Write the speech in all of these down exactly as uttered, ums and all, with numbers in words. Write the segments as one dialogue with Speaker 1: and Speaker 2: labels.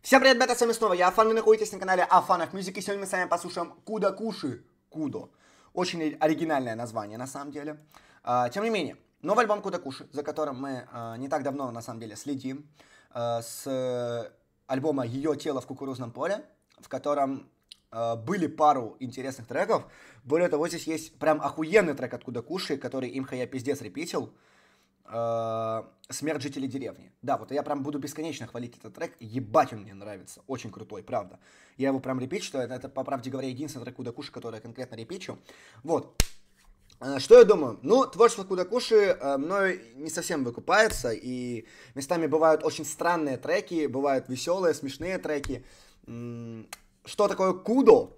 Speaker 1: Всем привет, ребята, с вами снова я, Афан, вы находитесь на канале Афан of Music, и сегодня мы с вами послушаем Куда Куши. Кудо. Очень оригинальное название, на самом деле. А, тем не менее, новый альбом Куда Куши, за которым мы а, не так давно, на самом деле, следим, а, с альбома «Ее тело в кукурузном поле», в котором а, были пару интересных треков. Более того, здесь есть прям охуенный трек от Куда Куши, который имха я пиздец репитил. «Смерть жителей деревни». Да, вот я прям буду бесконечно хвалить этот трек. Ебать, он мне нравится. Очень крутой, правда. Я его прям репичу. Это, это, по правде говоря, единственный трек Куда Куши, который я конкретно репичу. Вот. Что я думаю? Ну, творчество Куда Куши мной не совсем выкупается. И местами бывают очень странные треки, бывают веселые, смешные треки. Что такое Кудо?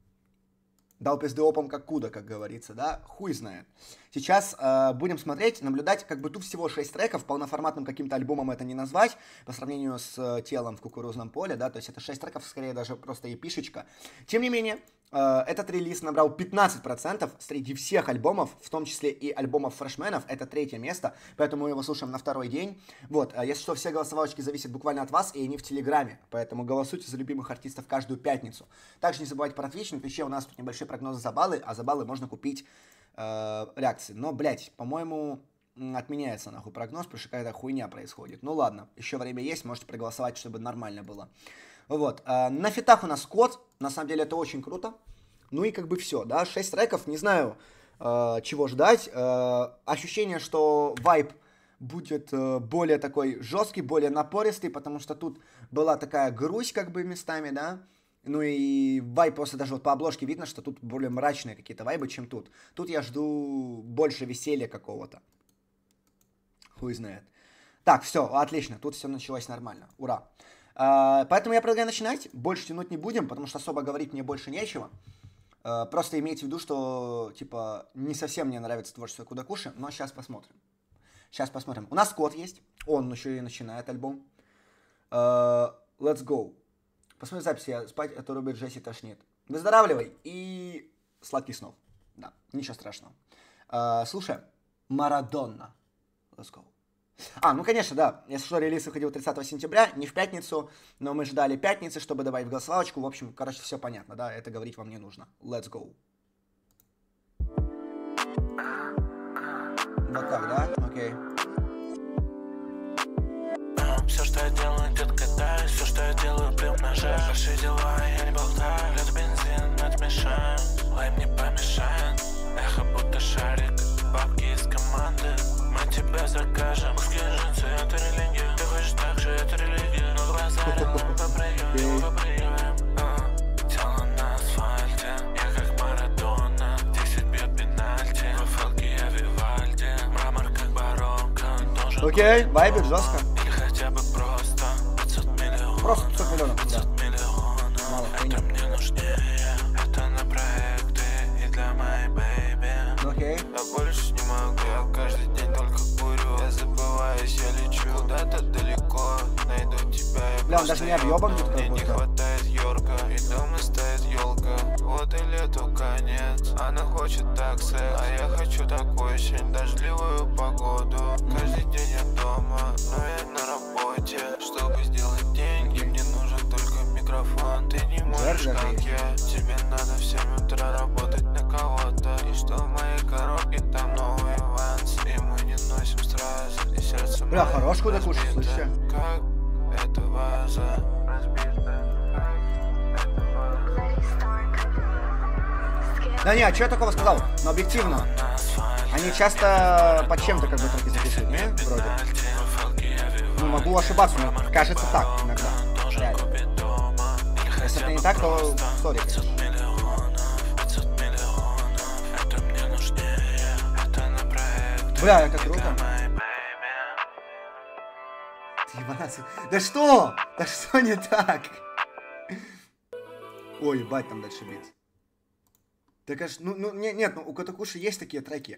Speaker 1: Дал пизды опам как Куда, как говорится, да? Хуй знает. Сейчас э, будем смотреть, наблюдать, как бы тут всего шесть треков, полноформатным каким-то альбомом это не назвать, по сравнению с э, телом в кукурузном поле, да, то есть это шесть треков, скорее даже просто епишечка. Тем не менее, э, этот релиз набрал пятнадцать процентов среди всех альбомов, в том числе и альбомов фрешменов, это третье место, поэтому мы его слушаем на второй день. Вот, э, если что, все голосовалочки зависят буквально от вас, и они в Телеграме, поэтому голосуйте за любимых артистов каждую пятницу. Также не забывайте про Twitch, на Твиче у нас тут небольшие прогнозы за баллы, а за баллы можно купить э, реакции. Но, блять, по-моему, отменяется нахуй прогноз, потому что какая-то хуйня происходит. Ну ладно, еще время есть, можете проголосовать, чтобы нормально было. Вот, э, на фитах у нас код, на самом деле это очень круто. Ну и как бы все, да, шесть треков, не знаю, э, чего ждать. Э, ощущение, что вайб будет э, более такой жесткий, более напористый, потому что тут была такая грусть как бы местами, да. Ну и вайб просто даже вот по обложке видно, что тут более мрачные какие-то вайбы, чем тут. Тут я жду больше веселья какого-то. Хуй знает. Так, все, отлично, тут все началось нормально. Ура. А, поэтому я предлагаю начинать. Больше тянуть не будем, потому что особо говорить мне больше нечего. А, просто имейте в виду, что, типа, не совсем мне нравится творчество Куда Куши, но сейчас посмотрим. Сейчас посмотрим. У нас код есть, он еще и начинает альбом. А, let's go. Посмотри запись, я спать, а то рубит Джесси тошнит. Выздоравливай и сладких снов. Да, ничего страшного. А, слушай, Марадонна. Let's go. А, ну конечно, да. Если что, релиз выходил тридцатого сентября, не в пятницу, но мы ждали пятницы, чтобы добавить в голосовалочку. В общем, короче, все понятно, да, это говорить вам не нужно. Let's go. Вот так, да? Окей.
Speaker 2: Все, что я делаю, идет катаюсь, все, что я делаю, приумножаю. Ваши дела, я не болтаю, это бензин, это мешает, лайм не помешает. Эхо будто шарик, бабки из команды. Мы тебя закажем, узкие джинсы, это религия. Ты хочешь так же, это религия. Но глаза мы попрыгаем, попрыгаем. Тело на асфальте, я как Марадона. Десять бьет пенальти, в фалке я Вивальди. Мрамор как барокко, должен быть.
Speaker 1: Окей, вайбит жестко.
Speaker 2: Хотя бы просто пятьсот миллионов.
Speaker 1: Просто пятьсот миллионов,
Speaker 2: пятьсот
Speaker 1: да.
Speaker 2: миллионов.
Speaker 1: Мало,
Speaker 2: это
Speaker 1: хуйня.
Speaker 2: мне нужнее. Это на проекты и для моей бэйби.
Speaker 1: Окей.
Speaker 2: Я больше не могу, я каждый день только курю. Я забываюсь, я лечу куда-то далеко. Найду тебя, я
Speaker 1: Бля, он даже не объебан тут
Speaker 2: мне не
Speaker 1: как будто.
Speaker 2: хватает Йорка, и дома стоит елка. Вот и лету конец. Она хочет так секс, а я хочу так очень дождливую погоду. Каждый день я дома, но я на работе. Чтобы сделать деньги, мне нужен только микрофон. Ты не можешь,
Speaker 1: Жарко
Speaker 2: как
Speaker 1: же.
Speaker 2: я. Тебе надо в семь утра работать на кого-то. И что в моей коробке там новый ванс. И мы не носим стресс, и сердце
Speaker 1: Бля,
Speaker 2: мое
Speaker 1: хорош Куда Куши,
Speaker 2: разбито,
Speaker 1: слышите?
Speaker 2: как эта ваза разбита.
Speaker 1: Да не, а что я такого сказал? Но объективно. Они часто под чем-то как бы треки записывают, не? Вроде. Ну, могу ошибаться, но кажется так иногда. Реально. Если это не так, то сори, конечно. Бля, это круто. Ебанаться. Да что? Да что не так? Ой, ебать, там дальше бит. Да, конечно, ну, ну не, нет, ну у Куда Куши есть такие треки.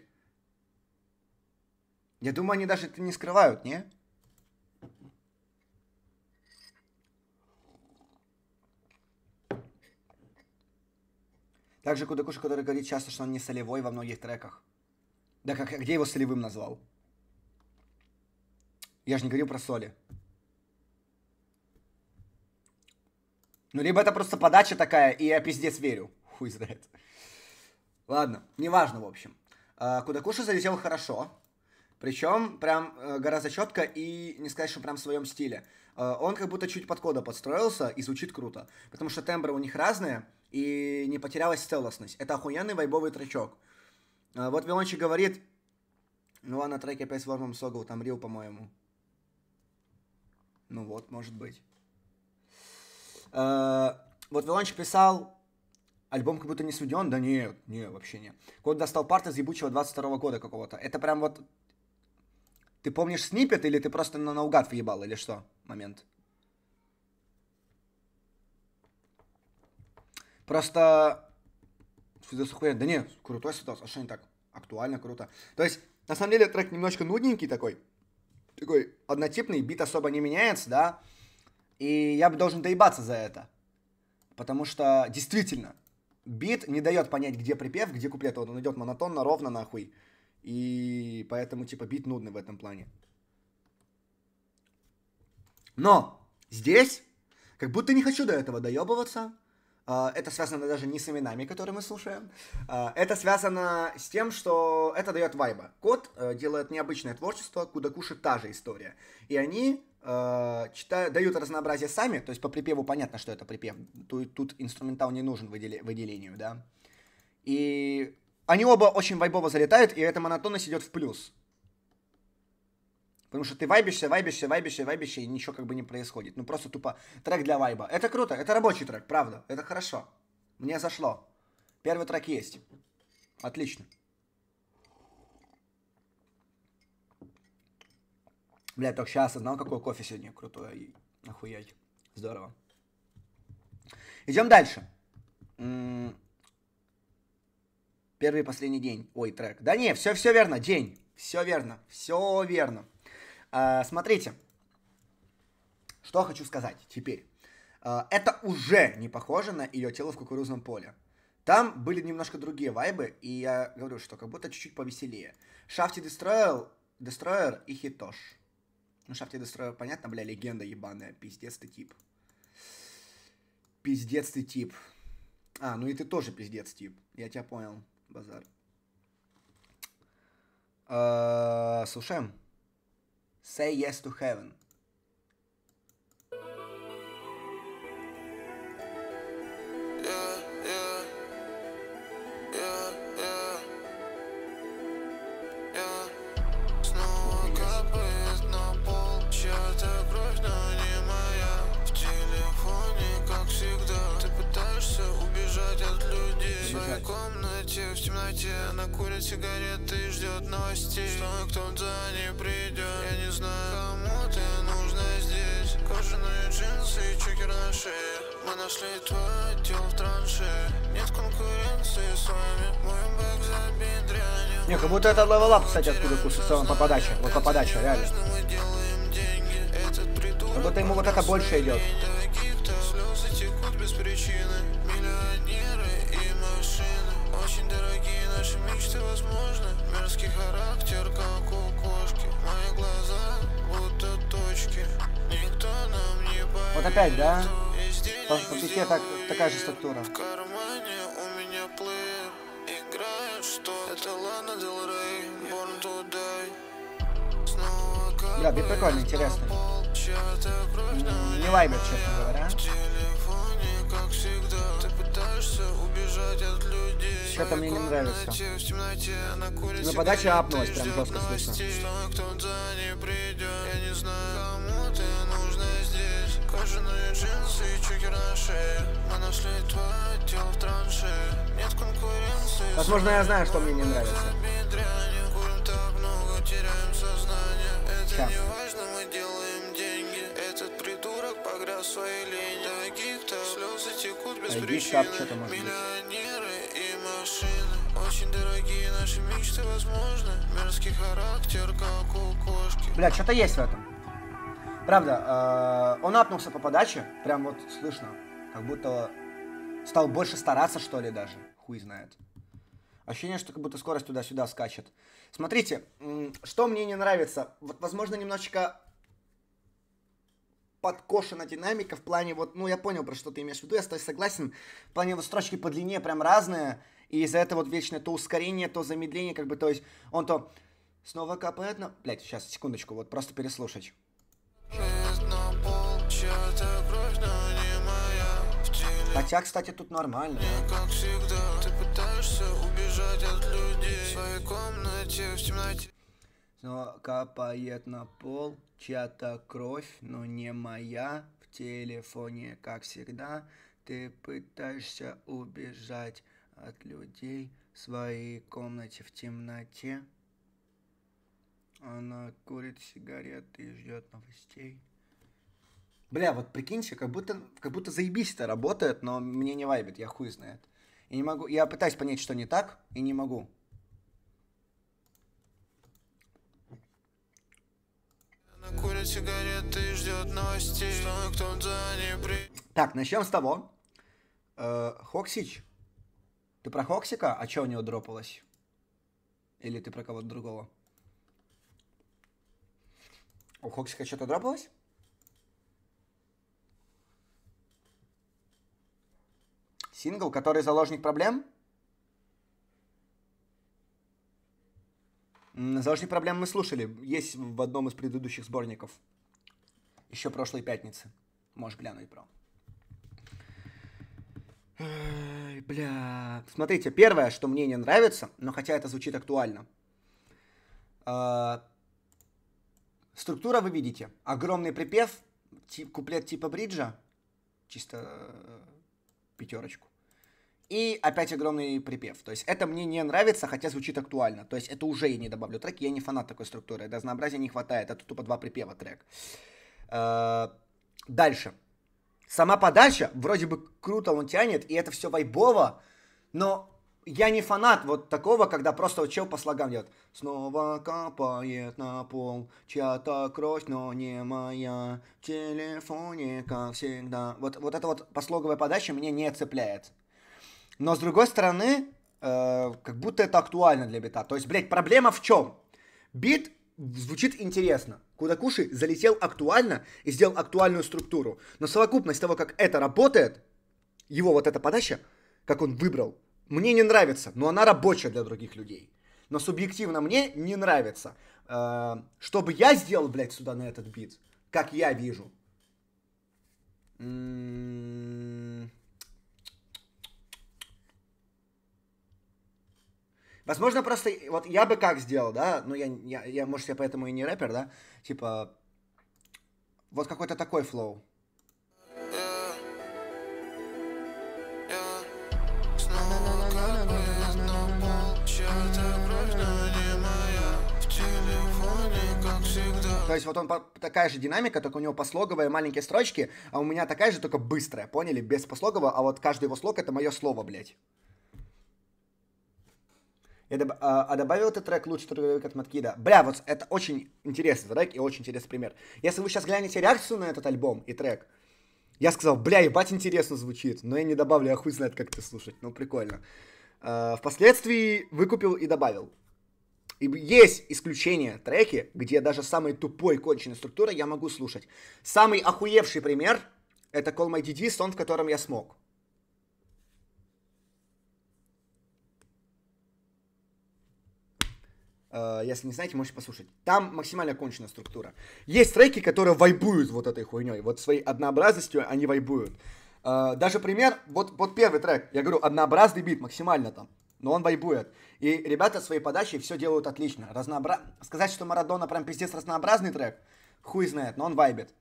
Speaker 1: Я думаю, они даже это не скрывают, не? Также Куда Куши, который говорит часто, что он не солевой во многих треках. Да как, где его солевым назвал? Я же не говорил про соли. Ну, либо это просто подача такая, и я пиздец верю. Хуй знает. Ладно, неважно, в общем. Кудакуша залетел хорошо. Причем прям гораздо четко и не сказать, что прям в своем стиле. Он как будто чуть под кода подстроился и звучит круто. Потому что тембры у них разные, и не потерялась целостность. Это охуенный вайбовый тречок. Вот Вилончик говорит... Ну ладно, треки опять с Вормом Согл, там Рил, по-моему. Ну вот, может быть. Вот Вилончик писал... Альбом как будто не сведен. Да нет, не, вообще нет. Код достал парт из ебучего двадцать второго года какого-то. Это прям вот... Ты помнишь сниппет или ты просто на наугад въебал, или что? Момент. Просто... Что за хуйня? Да нет, крутой ситуация. А что не так? Актуально, круто. То есть, на самом деле, трек немножко нудненький такой. Такой однотипный, бит особо не меняется, да? И я бы должен доебаться за это. Потому что, действительно, бит не дает понять, где припев, где куплет. Вот он идет монотонно, ровно, нахуй. И поэтому, типа, бит нудный в этом плане. Но здесь, как будто не хочу до этого доебываться. Это связано даже не с именами, которые мы слушаем. Это связано с тем, что это дает вайба. Код делает необычное творчество, Кудакуши та же история. И они читают, дают разнообразие сами, то есть по припеву понятно, что это припев. Тут, тут инструментал не нужен выделению, да. И они оба очень вайбово залетают, и эта монотонность идет в плюс. Потому что ты вайбишься, вайбишься, вайбишься, вайбишься, и ничего как бы не происходит. Ну просто тупо трек для вайба. Это круто, это рабочий трек, правда. Это хорошо. Мне зашло. Первый трек есть. Отлично. Бля, только сейчас осознал, какой кофе сегодня крутой. Охуеть. Здорово. Идем дальше. М-м- Первый и последний день. Ой, трек. Да не, все, все верно. День. Все верно. Все верно. А, смотрите. Что хочу сказать теперь. А, это уже не похоже на ее тело в кукурузном поле. Там были немножко другие вайбы, и я говорю, что как будто чуть-чуть повеселее. Шафти Destroyer, Destroyer и Хитош. Ну, Шафти Destroyer, понятно, бля, легенда ебаная. Пиздец ты тип. Пиздец ты тип. А, ну и ты тоже пиздец тип. Я тебя понял, базар. Uh, слушаем. Say Yes to Heaven.
Speaker 2: В темноте она курит сигареты и ждет новостей, что кто-то не придет. Я не знаю, кому ты нужна здесь. Кожаные джинсы и чокер на шее. Мы нашли твой отдел в транше. Нет конкуренции с вами. Мой бэк забит дрянью.
Speaker 1: Не, как будто это левел ап, кстати, откуда кусок в целом по подаче. Вот по подаче, реально. Как будто ему вот это больше идет.
Speaker 2: Слезы текут без причины. Миллионеры и машины. Очень дорогие наши мечты, возможно. Мерзкий характер, как у кошки. Мои глаза будто точки. Никто нам не поверит.
Speaker 1: Вот опять, да? По, по пике так, такая же структура.
Speaker 2: В кармане у меня плеер. Играет, что это Лана Дель Рей. Born to Die. Снова как
Speaker 1: Бля, бит прикольный, интересный. Не вайбер, честно говоря.
Speaker 2: Как всегда, ты пытаешься убежать от людей.
Speaker 1: Что-то мне не нравится.
Speaker 2: Но
Speaker 1: подача апнулась, прям жестко слышно.
Speaker 2: Кто-то не придет, я не знаю, кому ты нужна здесь. Кожаные джинсы и чокер на шее. Мы нашли твой отдел в транше. Нет конкуренции.
Speaker 1: Возможно, я знаю, что мне не нравится.
Speaker 2: Курим так много, теряем сознание. Это
Speaker 1: Сейчас.
Speaker 2: не важно, мы делаем деньги. Этот придурок погряз в своей линии. Каких-то слезы текут без
Speaker 1: Айди,
Speaker 2: причины.
Speaker 1: шап, что-то может быть.
Speaker 2: Миллионеры и машины. Очень дорогие наши мечты, возможно. Мерзкий характер, как у кошки.
Speaker 1: Бля, что-то есть в этом. Правда, э, он апнулся по подаче. Прям вот слышно. Как будто стал больше стараться, что ли, даже. Хуй знает. Ощущение, что как будто скорость туда-сюда скачет. Смотрите, что мне не нравится. Вот, возможно, немножечко подкошена динамика в плане вот, ну, я понял, про что ты имеешь в виду, я с тобой согласен. В плане вот строчки по длине прям разные, и из-за этого вот вечное то ускорение, то замедление, как бы, то есть он то снова капает на... Блять, сейчас, секундочку, вот просто переслушать. Хотя, кстати, тут нормально. Как всегда, ты пытаешься убежать от людей в своей комнате, в темноте. Снова капает на пол чья-то кровь, но не моя. В телефоне, как всегда, ты пытаешься убежать от людей в своей комнате в темноте. Она курит сигареты и ждет новостей. Бля, вот прикиньте, как будто, как будто заебись это работает, но мне не вайбит, я хуй знает. Я не могу, я пытаюсь понять, что не так, и не могу. Она курит сигареты и ждет новостей, что кто-то не при... Так, начнем с того. Э, Хоксич, ты про Хоксика? А что у него дропалось? Или ты про кого-то другого? У Хоксика что-то дропалось? Сингл, который заложник проблем? Заложник проблем мы слушали. Есть в одном из предыдущих сборников. Еще прошлой пятницы. Можешь глянуть, бро. Эй, бля. Смотрите, первое, что мне не нравится, но хотя это звучит актуально. Структура вы видите. Огромный припев, тип, куплет типа бриджа. Чисто пятерочку. И опять огромный припев. То есть это мне не нравится, хотя звучит актуально. То есть это уже я не добавлю треки. Я не фанат такой структуры. Разнообразия не хватает. Это тупо два припева трек. Дальше. Сама подача. Вроде бы круто он тянет. И это все вайбово. Но я не фанат вот такого, когда просто вот чел по слогам делает. Снова капает на пол чья-то кровь, но не моя. В телефоне, как всегда. Вот, вот эта вот послоговая подача меня не цепляет. Но с другой стороны, э, как будто это актуально для бита. То есть, блядь, проблема в чем? Бит звучит интересно. Кудакуши залетел актуально и сделал актуальную структуру. Но совокупность того, как это работает, его вот эта подача, как он выбрал, мне не нравится. Но она рабочая для других людей. Но субъективно мне не нравится. Э, что бы я сделал, блядь, сюда на этот бит, как я вижу. М-м- Возможно, просто, вот я бы как сделал, да, ну я, я, я, может, я поэтому и не рэпер, да, типа, вот какой-то такой флоу. То есть вот он, такая же динамика, только у него послоговая, маленькие строчки, а у меня такая же, только быстрая, поняли, без послогового, а вот каждый его слог это мое слово, блядь. Я доб... а, а добавил этот трек лучше трек от Маткида. Бля, вот это очень интересный трек и очень интересный пример. Если вы сейчас глянете реакцию на этот альбом и трек, я сказал, бля, ебать интересно звучит, но я не добавлю, я хуй знает, как это слушать. Ну, прикольно. А, впоследствии выкупил и добавил. И есть исключения треки, где даже самой тупой конченной структурой я могу слушать. Самый охуевший пример это Call My ди ди, сон, в котором я смог. Если не знаете, можете послушать. Там максимально конченная структура. Есть треки, которые вайбуют вот этой хуйней. Вот своей однообразностью они вайбуют. Даже пример, вот, вот первый трек. Я говорю, однообразный бит максимально там. Но он вайбует. И ребята своей подачей все делают отлично. Разнообра... Сказать, что Марадона прям пиздец разнообразный трек, хуй знает, но он вайбит.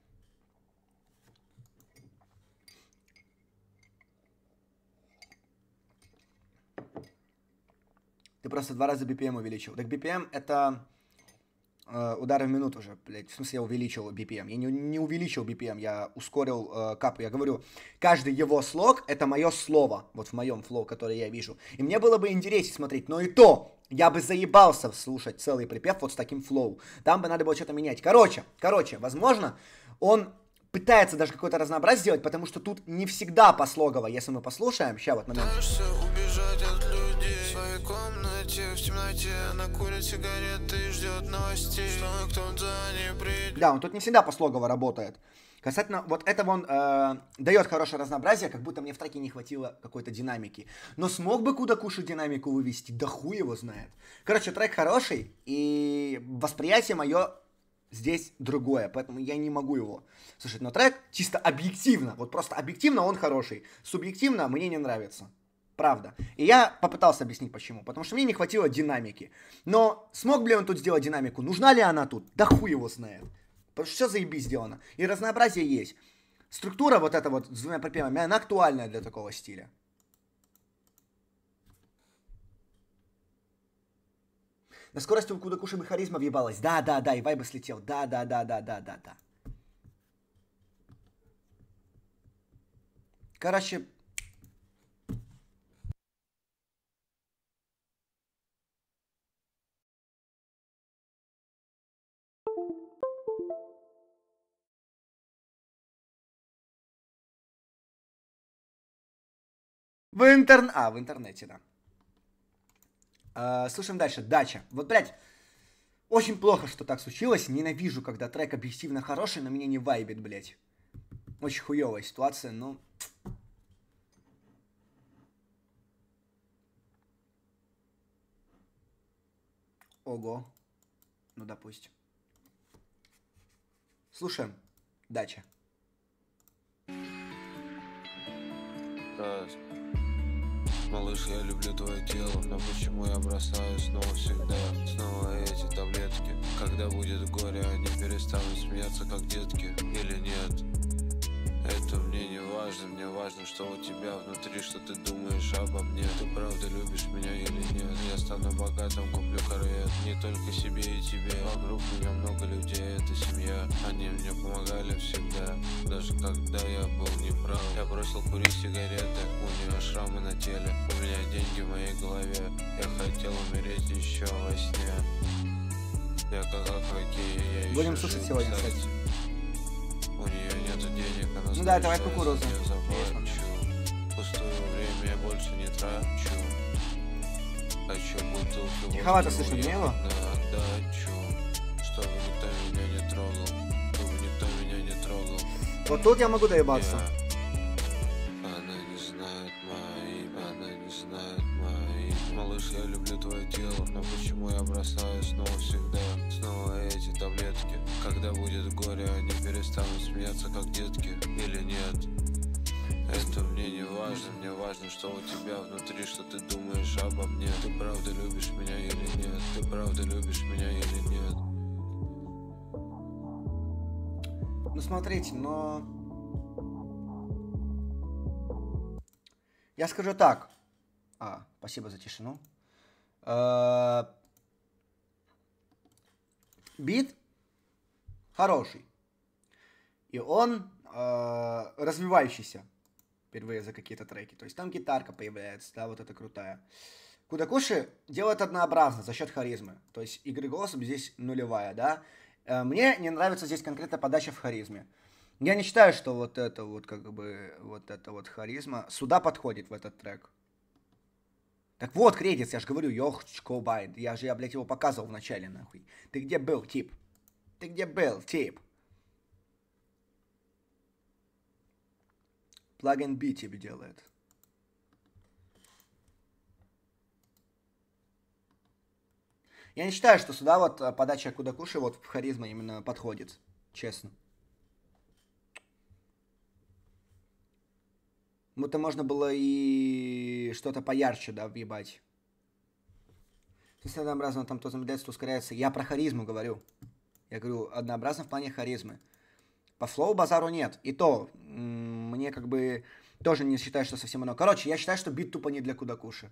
Speaker 1: Ты просто два раза би пи эм увеличил. Так би пи эм это э, удары в минуту уже, блядь. В смысле я увеличил би пи эм. Я не, не увеличил би пи эм, я ускорил э, капы. Я говорю, каждый его слог это мое слово. Вот в моем флоу, который я вижу. И мне было бы интереснее смотреть. Но и то, я бы заебался слушать целый припев вот с таким флоу. Там бы надо было что-то менять. Короче, короче, возможно, он пытается даже какое-то разнообразие сделать, потому что тут не всегда послогово. Если мы послушаем, сейчас вот момент. В комнате, в темноте, она курит сигареты и ждет новостей, что кто-то не придет. Да, он тут не всегда послогово работает. Касательно вот этого он э, дает хорошее разнообразие, как будто мне в треке не хватило какой-то динамики. Но смог бы Кудакуши динамику вывести? Да хуй его знает. Короче, трек хороший, и восприятие мое здесь другое, поэтому я не могу его слушать. Но трек чисто объективно, вот просто объективно он хороший. Субъективно мне не нравится. Правда. И я попытался объяснить почему. Потому что мне не хватило динамики. Но смог ли он тут сделать динамику? Нужна ли она тут? Да хуй его знает. Потому что все заебись сделано. И разнообразие есть. Структура вот эта вот с двумя припевами, она актуальная для такого стиля. На скорости у Кудакуши бы харизма въебалась. Да, да, да, и вайбы слетел. Да, да, да, да, да, да, да. Короче... В интер... А, в интернете, да. А, слушаем дальше. Дача. Вот, блядь, очень плохо, что так случилось. Ненавижу, когда трек объективно хороший, но меня не вайбит, блядь. Очень хуевая ситуация, но... Ого. Ну, допустим. Слушаем. Дача.
Speaker 3: Раз. Малыш, я люблю твое тело, но почему я бросаю снова всегда? Снова эти таблетки. Когда будет горе, они перестанут смеяться, как детки. Или нет? Это мне не важно, мне важно, что у тебя внутри, что ты думаешь обо мне. Ты правда любишь меня или нет? Я стану богатым, куплю корвет. Не только себе и тебе. Вокруг меня много людей, это семья. Они мне помогали всегда, даже когда я был неправ. Я бросил курить сигареты, у нее шрамы на теле. У меня деньги в моей голове. Я хотел умереть еще во сне. Я как хоккей, я еще
Speaker 1: Будем слушать сегодня, кстати.
Speaker 3: У нее нету денег, она
Speaker 1: ну
Speaker 3: знает,
Speaker 1: да, давай
Speaker 3: что
Speaker 1: кукурузу.
Speaker 3: я заплачу. Пустое время я больше не трачу. Хочу бутылку.
Speaker 1: Тиховато слышно, мне его?
Speaker 3: На отдачу. Чтобы никто меня не трогал. Чтобы никто меня не трогал.
Speaker 1: Вот тут я могу доебаться.
Speaker 3: Я... Она не знает мои, она не знает мои. Малыш, я люблю твое тело, но почему я бросаю снова всегда? Снова эти таблетки. Когда будет горе, они перестанут смеяться, как детки. Или нет? Это мне не важно, мне важно, что у тебя внутри, что ты думаешь обо мне. Ты правда любишь меня или нет? Ты правда любишь меня или нет?
Speaker 1: Ну смотрите, но... Я скажу так. А, спасибо за тишину. Бит хороший. И он э, развивающийся. Впервые за какие-то треки. То есть там гитарка появляется, да, вот это крутая. Кудакуши делает однообразно за счет харизмы. То есть игры голосом здесь нулевая, да. Э, мне не нравится здесь конкретно подача в харизме. Я не считаю, что вот это вот как бы, вот это вот харизма сюда подходит в этот трек. Так вот, кредит, я же говорю, ёхчко байт. Я же, я, блядь, его показывал в начале, нахуй. Ты где был, тип? Ты где был, тип? Плагин Би тебе делает. Я не считаю, что сюда вот подача Кудакуши вот в харизма именно подходит. Честно. Будто можно было и что-то поярче, да, въебать. Если однообразно там то замедляется, то ускоряется. Я про харизму говорю. Я говорю однообразно в плане харизмы. По флоу базару нет. И то, мне как бы тоже не считаю, что совсем оно. Короче, я считаю, что бит тупо не для Кудакуши.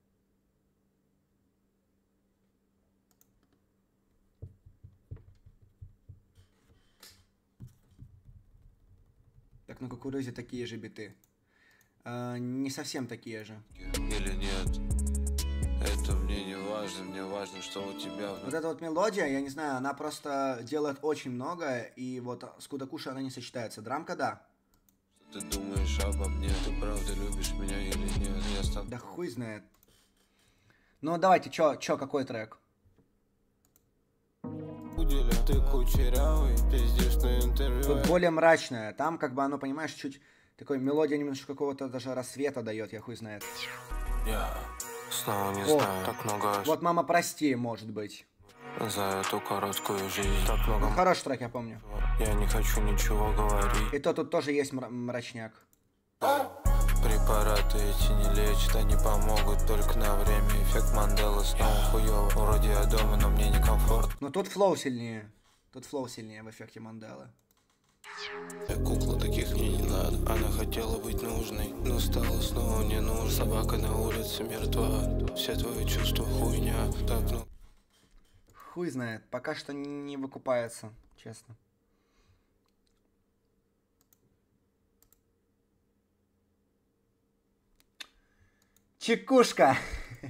Speaker 1: Так, на кукурузе такие же биты. А, не совсем такие же.
Speaker 3: Или нет? Это мне не важно, мне важно, что у тебя...
Speaker 1: Вот эта вот мелодия, я не знаю, она просто делает очень много, и вот с Кудакуши она не сочетается. Драмка, да.
Speaker 3: Ты думаешь обо мне, ты правда любишь меня или нет? Я стал...
Speaker 1: Да хуй знает. Ну давайте, чё, чё, какой трек?
Speaker 3: Уделя. ты кучерявый, пиздишь на интервью.
Speaker 1: Тут более мрачное. Там как бы оно, понимаешь, чуть такой мелодия немножко какого-то даже рассвета дает, я хуй знает.
Speaker 3: Я снова не
Speaker 1: О,
Speaker 3: знаю, так много
Speaker 1: вот «Мама, прости», может быть.
Speaker 3: за эту короткую жизнь. Так много.
Speaker 1: Ну, хороший трек, я помню.
Speaker 3: Я не хочу ничего говорить.
Speaker 1: И то тут тоже есть мра- мрачняк.
Speaker 3: Препараты эти не лечат, они помогут только на время. Эффект Манделы снова хуёво. Вроде я дома, но мне некомфортно.
Speaker 1: Но тут флоу сильнее. Тут флоу сильнее в эффекте Манделы.
Speaker 3: Я кукла, таких мне не надо. Она хотела быть нужной, но стала снова не нужна. Собака на улице мертва. Все твои чувства хуйня. Так, ну.
Speaker 1: Хуй знает. Пока что не выкупается, честно. Чекушка.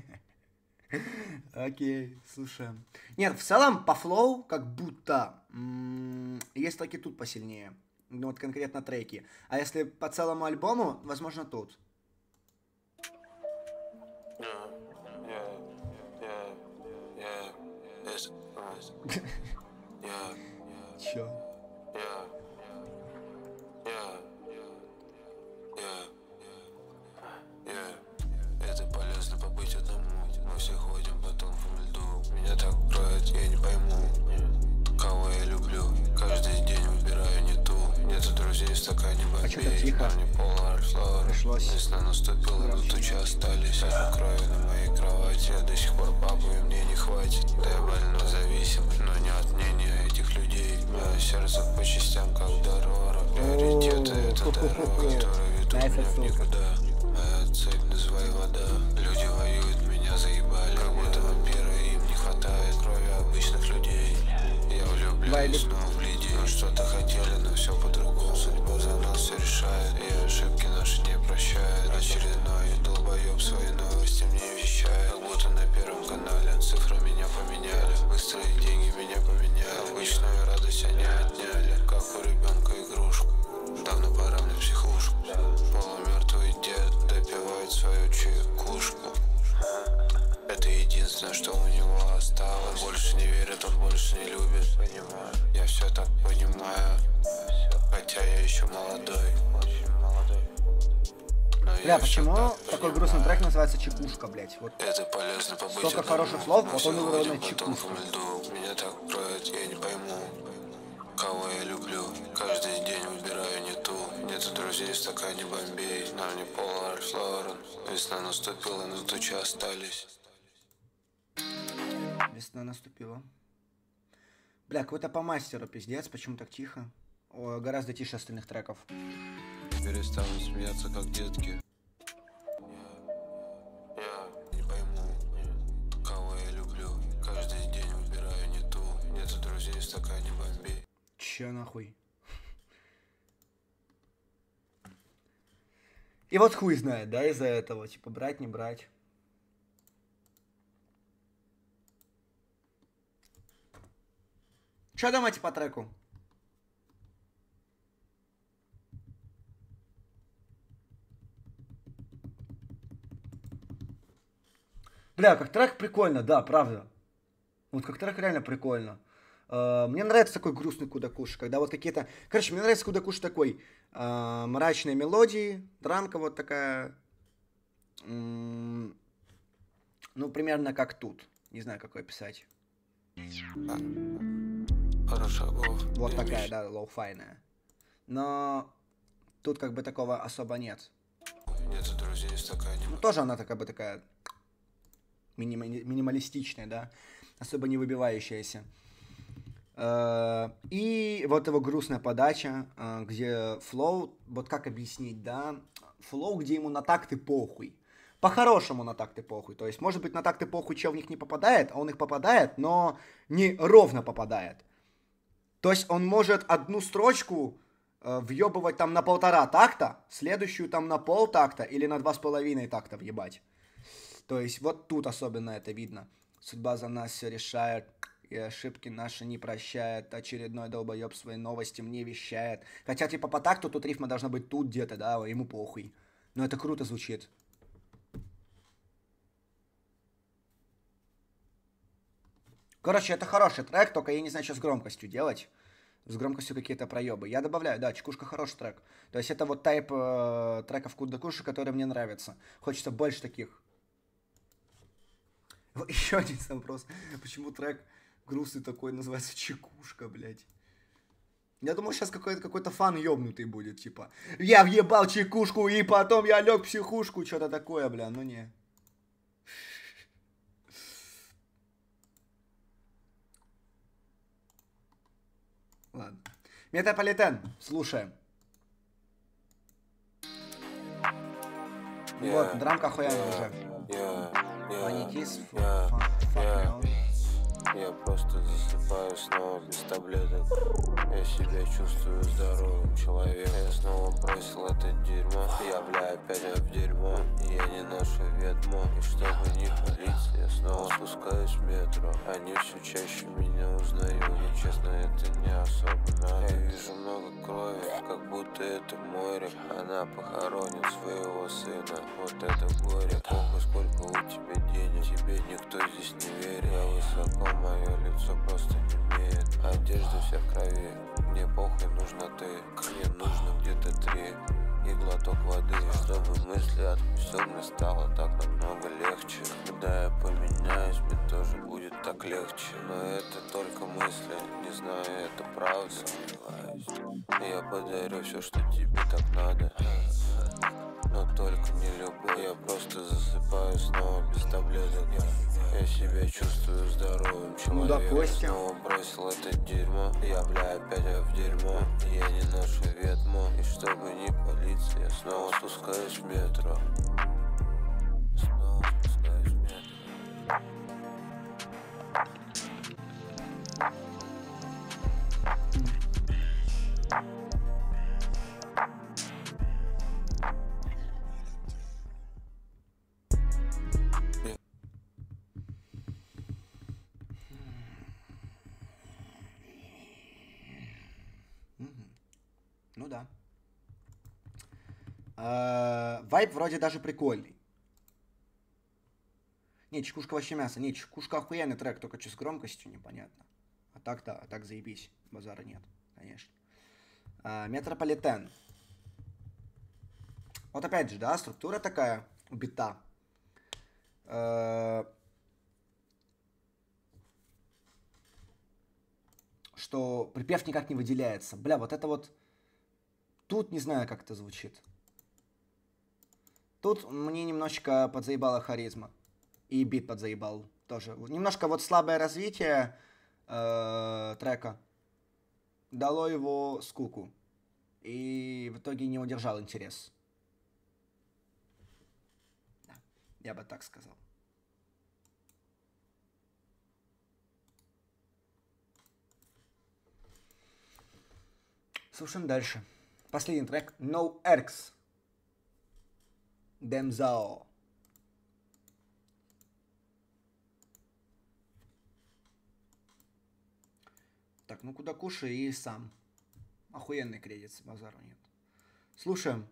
Speaker 1: Окей, слушаем. Нет, в целом по флоу как будто м- есть треки тут посильнее. Ну вот конкретно треки. А если по целому альбому, возможно тут. Чё?
Speaker 3: Это полезно побыть одному. Мы все ходим по тонкому льду. Меня так кроет, я не пойму, кого я люблю. Каждый день выбираю не ту. Нету друзей в стакане бомбей.
Speaker 1: А чё-то тихо. Пришлось.
Speaker 3: Весна наступила, но тучи остались. Я крови на моей кровати. Я до сих пор папу, и мне не хватит. Да я больно зависим, но не от мнения этих людей. Мое сердце по частям, как дорога. Приоритеты — это дорога, которая ведут меня в никуда. Моя цель — называй вода. Люди воюют, меня заебали. Как будто вампиры, им не хватает крови обычных людей. Я влюбляюсь снова в людей. Мы что-то хотели, но все по-другому. Судьба за нас все решает, и ошибки наши не прощает. Очередной долбоеб свои новости мне вещает. Как будто на первом канале цифры меня поменяли. Быстрые деньги меня поменяли. Обычную радость они отняли, как у ребенка игрушку. Давно пора мне психушку. Полумертвый дед допивает свою чекушку. Это единственное, что у него осталось. Он больше не верит, он больше не любит. Понимаю, я все так понимаю. Хотя я еще молодой.
Speaker 1: Бля, почему такой грустный трек называется «Чекушка», блять? Вот
Speaker 3: это полезно побыть.
Speaker 1: столько хороших слов, вот он уровня «Чекушка».
Speaker 3: Меня так кроет, я не пойму, кого я люблю. Каждый день выбираю не ту. Нету друзей в стакане бомбей. Нам не Polar Florен. Весна наступила, но тучи остались.
Speaker 1: Весна наступила. Бля, какой-то по мастеру пиздец, почему так тихо? О, гораздо тише остальных треков.
Speaker 3: Перестану смеяться, как детки. Я, я не пойму, кого я люблю. Каждый день выбираю не ту. Нету друзей в стакане бомбей.
Speaker 1: Че нахуй? И вот хуй знает, да, из-за этого, типа, брать, не брать. Че думаете по треку? Бля, как трек прикольно, да, правда. Вот как трек реально прикольно. Uh, мне нравится такой грустный кудакуш, когда вот какие-то... Короче, мне нравится кудакуш такой. Uh, мрачные мелодии, дранка вот такая. Mm, ну, примерно как тут. Не знаю, какой писать. Вот такая, да, лоу-файная. Но тут как бы такого особо нет. Ну, тоже она такая бы такая... Миним... минималистичная, да. Особо не выбивающаяся. И вот его грустная подача, где флоу, вот как объяснить, да, флоу, где ему на такты похуй. По-хорошему на такты похуй. То есть, может быть, на такты похуй чел в них не попадает, а он их попадает, но не ровно попадает. То есть, он может одну строчку въебывать там на полтора такта, следующую там на пол такта или на два с половиной такта въебать. То есть, вот тут особенно это видно. Судьба за нас все решает. И ошибки наши не прощает. Очередной долбоеб свои новости мне вещает. Хотя, типа, по такту тут рифма должна быть тут где-то, да, ему похуй. Но это круто звучит. Короче, это хороший трек, только я не знаю, что с громкостью делать. С громкостью какие-то проебы. Я добавляю, да, Чекушка хороший трек. То есть это вот тайп э, треков Куда Куши, который мне нравится. Хочется больше таких. Еще один вопрос. Почему трек грустный такой называется Чекушка, блядь? Я думал, сейчас какой-то какой-то фан ёбнутый будет, типа. Я въебал чекушку, и потом я лег в психушку. Что-то такое, бля, ну не. Ладно. Метрополитен, слушаем.
Speaker 3: Yeah,
Speaker 1: вот, драмка охуенная
Speaker 3: yeah,
Speaker 1: уже.
Speaker 3: Yeah, yeah,
Speaker 1: Ванитис,
Speaker 3: yeah,
Speaker 1: fuck, fuck
Speaker 3: yeah.
Speaker 1: me.
Speaker 3: Я просто засыпаю снова без таблеток. Я себя чувствую здоровым человеком. Я снова бросил это дерьмо. Я, бля, опять в дерьмо. Я не ношу ведьмо. И чтобы не палиться, я снова спускаюсь в метро. Они все чаще меня узнают. Но честно, это не особо надо. Я вижу много крови, как будто это море. Она похоронит своего сына. Вот это горе. Похуй, сколько у тебя денег. Тебе никто здесь не верит. Я высоко, мое лицо просто не имеет. Одежда вся в крови. Мне похуй, нужно ты. Мне нужно где-то три и глоток воды, чтобы мысли отпустил. Мне стало так намного легче. Когда я поменяюсь, мне тоже будет так легче. Но это только мысли, не знаю, это правда. Сомневаюсь. Я подарю все, что тебе так надо, но только не любовь. Я просто засыпаю снова без таблеток. Я себя чувствую здоровым человеком.
Speaker 1: Ну,
Speaker 3: я снова бросил это дерьмо. Я, бля, опять в дерьмо. Я не ношу ведьмо. И чтобы не палиться, я снова спускаюсь в метро. Снова спускаюсь в метро.
Speaker 1: Ну да. А, вайп вроде даже прикольный. Не, Чекушка вообще мясо. Не, Чекушка охуенный трек, только что с громкостью непонятно. А так-то, а так заебись. Базара нет, конечно. А, Метрополитен. Вот опять же, да, структура такая у бита. А, что припев никак не выделяется. Бля, вот это вот... Тут не знаю, как это звучит. Тут мне немножечко подзаебала харизма. И бит подзаебал тоже. Немножко вот слабое развитие э, трека дало его скуку. И в итоге не удержал интерес. Да, я бы так сказал. Слушаем дальше. Последний трек. No Erks. Demzao. Так, ну Куда Куши и сам. Охуенный кредит, базару нет. Слушаем.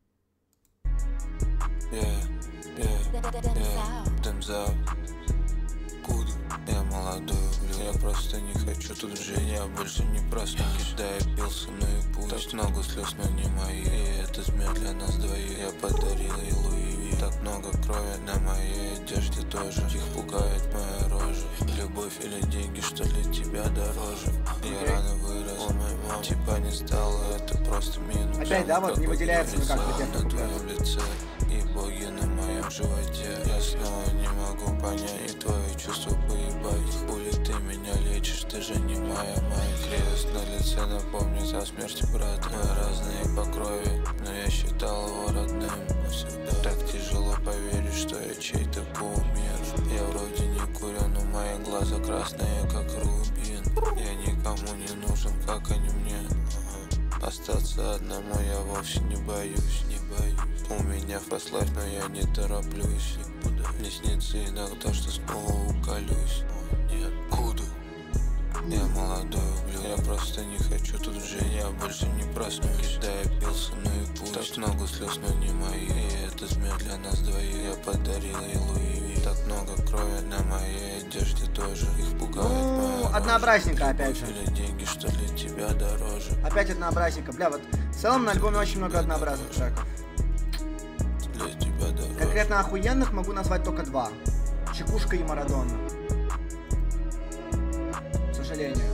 Speaker 3: Yeah, yeah, yeah. Demzao. Куда? Я молодой углю. Я просто не хочу тут жить. Я больше не проснусь. Да, я пился, но и пусть. Так много слез, но не мои. И это смерть для нас двоих. Я подарил ей Луи. Так много крови на моей одежде тоже. Их пугает моя рожа. Любовь или деньги, что для тебя дороже. Я рано вырос, о мой мам. Типа не стало, это просто минус.
Speaker 1: Опять, да, вот не выделяется никак
Speaker 3: на твоем лице. И боги на моем животе. Я снова не могу понять твои чувства поебать. Хули ты меня лечишь, ты же не моя мать. Крест на лице напомнит о смерти брата. Мы разные по крови, но я считал его родным. Всегда так тяжело поверить, что я чей-то кумир. Я вроде не курю, но мои глаза красные, как рубин. Я никому не нужен, как они мне. Остаться одному я вовсе не боюсь, не боюсь. У меня фаст-лайф, но я не тороплюсь. Мне снится иногда, что снова уколюсь. Нет, куда? Я молодой углю. Я просто не хочу тут жить, я больше не проснусь. Да, я пился, ну и пусть. Так много слез, но не мои. И это смерть для нас двоих. Я подарил ей Луи. Так много крови на моей одежде тоже. Их пугает
Speaker 1: Ну,
Speaker 3: моя
Speaker 1: однообразненько,
Speaker 3: рожа.
Speaker 1: опять же.
Speaker 3: Или деньги, что для тебя дороже.
Speaker 1: Опять однообразненько. Бля, вот в целом на альбоме очень много однообразных треков.
Speaker 3: Для тебя дороже.
Speaker 1: Конкретно охуенных могу назвать только два. Чекушка и Марадона. К сожалению.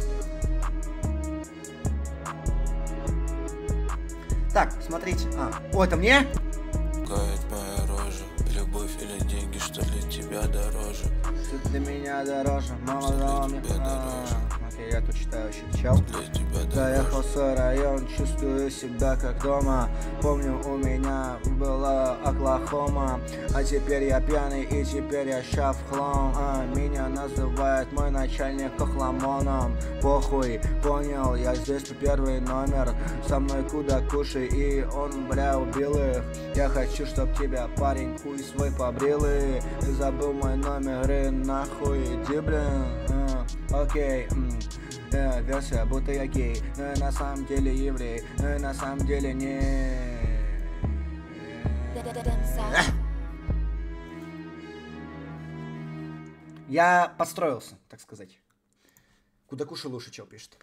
Speaker 1: Так, смотрите. А, о, это мне?
Speaker 3: Пугает моя рожа. Любовь или деньги, что для тебя дороже.
Speaker 1: Что для меня дороже. Мама дала мне...
Speaker 3: Для тебя
Speaker 1: А,
Speaker 3: дороже.
Speaker 1: окей, я тут читаю, еще чел.
Speaker 3: Для тебя дороже.
Speaker 1: Заехался район, чувствую себя как дома. Помню, у меня была Оклахома. А теперь я пьяный и теперь я ща в хлам. А, меня называет мой начальник охламоном. Похуй, понял, я здесь первый номер. Со мной куда кушай, и он, бля, убил их. Я хочу, чтоб тебя, парень, хуй свой побрил. И забыл мой номер, и нахуй иди, блин. А, окей, м. Э, версия, будто я гей, но на самом деле еврей, но на самом деле не. Я подстроился, так сказать. Куда кушай лучше, чел пишет.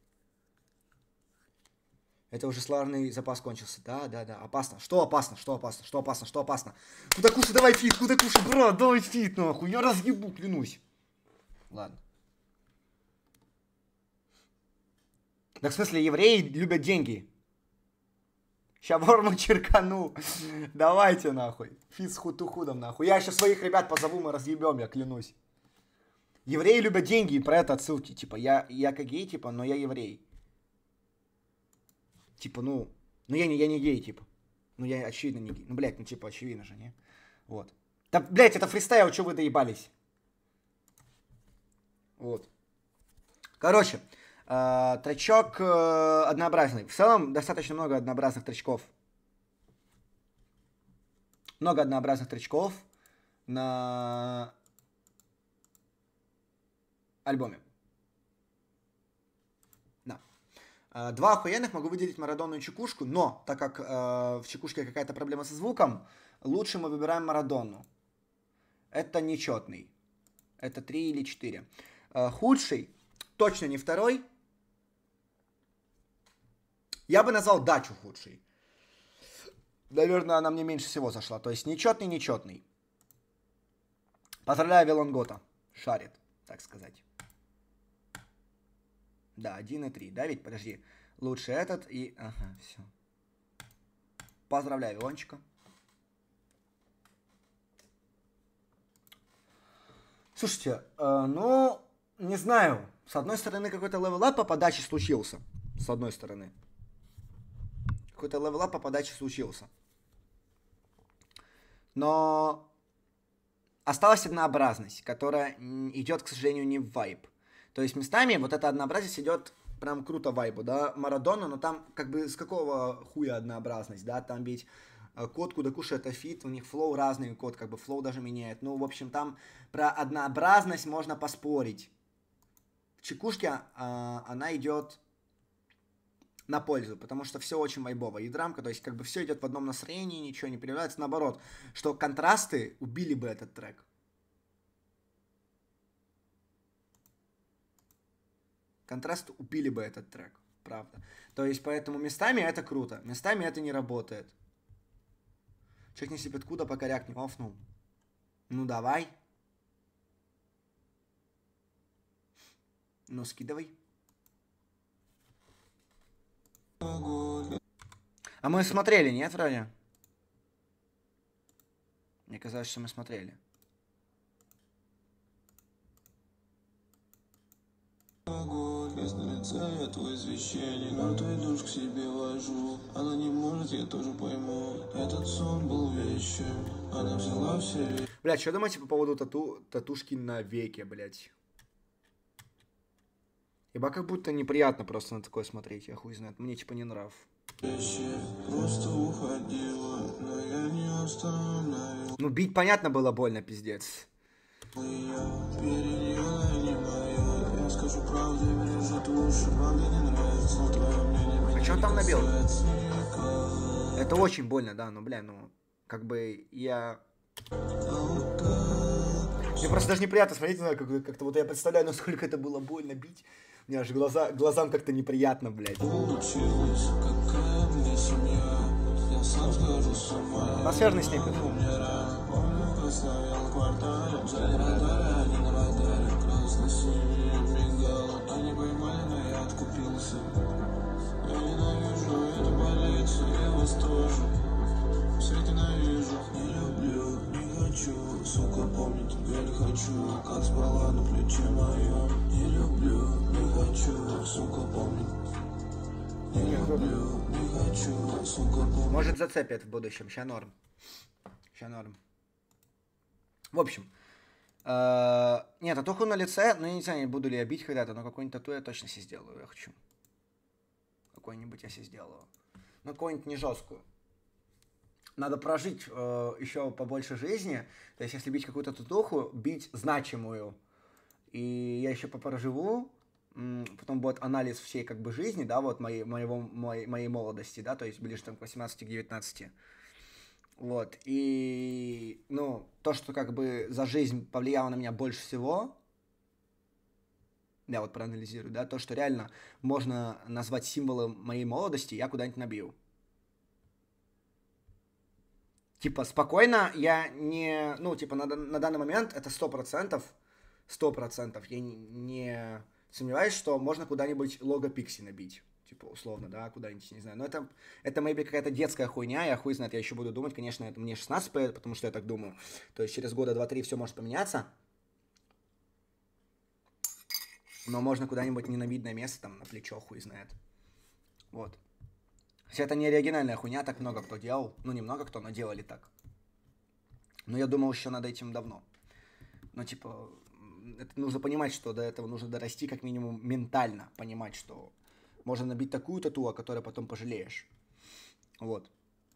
Speaker 1: Это уже словарный запас кончился. Да, да, да. Опасно. Что опасно? Что опасно? Что опасно? Что опасно? Куда кушай, давай фит, куда кушай, брат, давай фит, нахуй. Я разъебу, клянусь. Ладно. Так в смысле, евреи любят деньги. Шаворму черкану. Давайте нахуй. Фит с хутухудом нахуй. Я еще своих ребят позову, мы разъебем, я клянусь. Евреи любят деньги, и про это отсылки. Типа, я, я как гей, типа, но я еврей. Типа, ну, ну я не, я не гей, типа. Ну я очевидно не гей. Ну, блядь, ну типа, очевидно же, не? Вот. Да, блядь, это фристайл, что вы доебались? Вот. Короче. Uh, тречок uh, однообразный. В целом, достаточно много однообразных тречков. Много однообразных тречков на альбоме. Да. Uh, два охуенных могу выделить Марадону и Чекушку, но, так как uh, в Чекушке какая-то проблема со звуком, лучше мы выбираем Марадону. Это нечетный. Это три или четыре. Uh, худший, точно не второй. Я бы назвал Дачу худшей. Наверное, она мне меньше всего зашла. То есть нечетный, нечетный. Поздравляю Велонгота. Шарит, так сказать. Да, один и три. Да, ведь, подожди. Лучше этот и... Ага, все. Поздравляю Вилончика. Слушайте, э, ну, не знаю. С одной стороны, какой-то левел-ап по подаче случился. С одной стороны. Какой-то левел-ап по подаче случился. Но осталась однообразность, которая идет, к сожалению, не в вайб. То есть местами вот эта однообразность идет прям круто вайбу, да, Марадона, но там как бы с какого хуя однообразность, да, там ведь код куда кушает это фит, у них флоу разный, код как бы флоу даже меняет. Ну, в общем, там про однообразность можно поспорить. В Чекушке а, она идет на пользу, потому что все очень вайбово. И драмка, то есть как бы все идет в одном настроении, ничего не переливается. Наоборот, что контрасты убили бы этот трек. Контрасты убили бы этот трек, правда. То есть поэтому местами это круто, местами это не работает. Чекни себе откуда, пока ряк не офнул. Ну давай. Ну скидывай. А мы смотрели, нет, вроде? Мне казалось, что мы смотрели.
Speaker 4: Без на лице я твой священник, мертвый душ к себе вожу. Она не может, я тоже пойму. Этот сон был вещим, она взяла все.
Speaker 1: Блядь, что думаете по поводу тату татушки на веке, блядь? Ибо как будто неприятно просто на такое смотреть, я хуй знает. Мне типа не нрав.
Speaker 4: Просто уходила, но я не остановил.
Speaker 1: Ну бить понятно было больно, пиздец.
Speaker 4: Я перед ней не моя, я скажу. скажу правде, бережет уши, правда не нравится, но твое мнение.
Speaker 1: А что он там набил? Это очень больно, да, ну, бля, ну, как бы я... Мне просто даже неприятно смотреть, знаю, как, как-то вот я представляю, насколько это было больно бить. У меня аж глаза, глазам как-то неприятно, блядь.
Speaker 4: Получилось, какая мне семья, я сам схожу с ума.
Speaker 1: Атмосферный снипет.
Speaker 4: Стоял кварталом, сзади радаря, они на радаре, красно-синий мигал. Они поймали, но я откупился. Я ненавижу эту полицию, я вас тоже. Все ненавижу, не люблю, не хочу. Сука, помнит, я не хочу, как спала на плече моем. Не люблю, не хочу, сука, помнит. Не люблю, не хочу, сука, помнит.
Speaker 1: Может зацепит в будущем, ща норм. Ща норм. В общем, э, нет, татуху на лице, ну, я не знаю, буду ли я бить когда-то, но какую-нибудь тату я точно себе сделаю, я хочу. Какой-нибудь я себе сделаю. Ну, какую-нибудь не жесткую. Надо прожить э, еще побольше жизни, то есть, если бить какую-то татуху, бить значимую. И я еще попроживу, потом будет анализ всей, как бы, жизни, да, вот, моей, моего, моей, моей молодости, да, то есть, ближе, там, к восемнадцати-девятнадцати. Вот, и, ну, то, что, как бы, за жизнь повлияло на меня больше всего, я вот проанализирую, да, то, что реально можно назвать символом моей молодости, я куда-нибудь набью. Типа, спокойно, я не, ну, типа, на, на данный момент это сто процентов, сто процентов, я не, не сомневаюсь, что можно куда-нибудь лого Пикси набить. Типа, условно, да, куда-нибудь, не знаю. Но это, это maybe какая-то детская хуйня, я хуй знает, я еще буду думать, конечно, это мне шестнадцать, потому что я так думаю. То есть через года два-три все может поменяться. Но можно куда-нибудь ненавидное место, там, на плечо, хуй знает. Вот. Хотя это не оригинальная хуйня, так много кто делал. Ну, не много кто, но делали так. Но я думал еще над этим давно. Но, типа, это нужно понимать, что до этого нужно дорасти как минимум ментально. Понимать, что... Можно набить такую тату, о которой потом пожалеешь. Вот.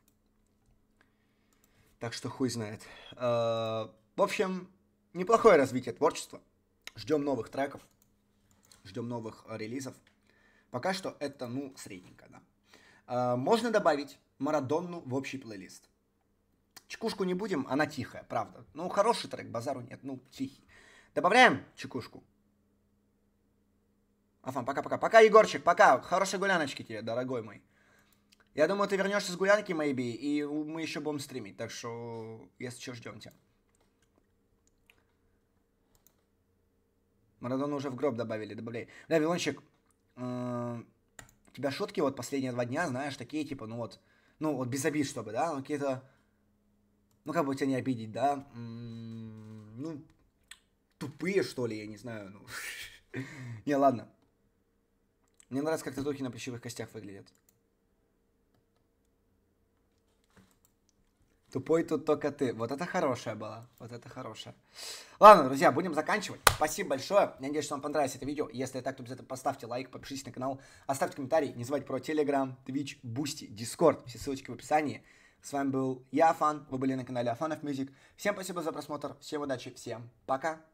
Speaker 1: Так что хуй знает. В общем, неплохое развитие творчества. Ждем новых треков. Ждем новых релизов. Пока что это, ну, средненько, да. Можно добавить Марадонну в общий плейлист. Чекушку не будем, она тихая, правда. Ну, хороший трек, базару нет, ну, тихий. Добавляем чекушку. Афан, пока-пока. Пока, Егорчик, пока. Хорошей гуляночки тебе, дорогой мой. Я думаю, ты вернешься с гулянки, maybe, и мы еще будем стримить. Так что, если что, ждем тебя. Марадону уже в гроб добавили, добавляй. Да, Вилончик, э, у тебя шутки вот последние два дня, знаешь, такие, типа, ну вот, ну вот без обид, чтобы, да, ну какие-то, ну как бы тебя не обидеть, да, м-м, ну, тупые, что ли, я не знаю, ну, не, ладно. Мне нравится, как татухи на плечевых костях выглядят. Тупой тут только ты. Вот это хорошая была. Вот это хорошая. Ладно, друзья, будем заканчивать. Спасибо большое. Я надеюсь, что вам понравилось это видео. Если так, то обязательно поставьте лайк, подпишитесь на канал, оставьте комментарий. Не забывайте про Telegram, Twitch, Boosty, Discord. Все ссылочки в описании. С вами был я, Афан. Вы были на канале Afanov Music. Всем спасибо за просмотр. Всем удачи. Всем пока.